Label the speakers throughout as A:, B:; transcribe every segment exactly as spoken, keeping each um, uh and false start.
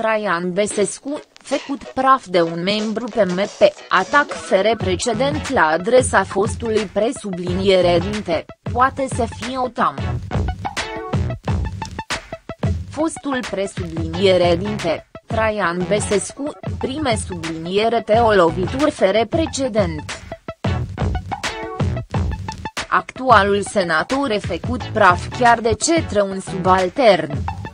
A: Traian Băsescu, făcut praf de un membru P M P, atac fără precedent la adresa fostului presubliniere-dinte, poate să fie o teamă. Fostul presubliniere-dinte, Traian Băsescu, prime subliniere pe o lovitură fără precedent. Actualul senator e făcut praf chiar de către un subaltern.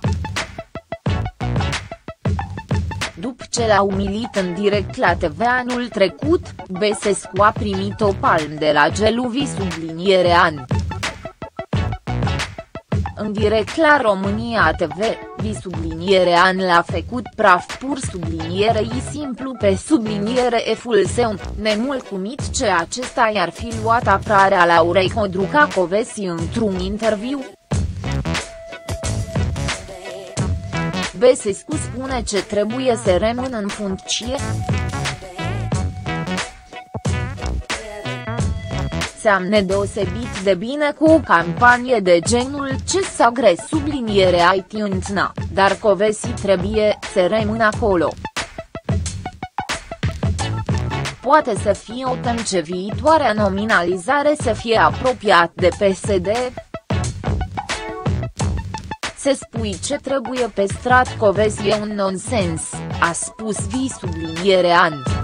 A: După ce l-a umilit în direct la T V anul trecut, Băsescu a primit o palmă de la Geluvi sublinierean. În direct la România T V, Vi sublinierean l-a făcut praf pur sublinierei simplu pe subliniere eful său, nemulțumit ce acesta i-ar fi luat apărarea Laurei Codruca-Kövesi într-un interviu. Băsescu spune ce trebuie să rămână în funcție. Seamănă deosebit de bine cu o campanie de genul ce s-a gres subliniere I T întna, dar Kövesi trebuie să rămână acolo. Poate să fie o temă ce viitoarea nominalizare să fie apropiat de P S D. Să spui ce trebuie pe strat Kövesi e un nonsens, a spus Vi sublinierean.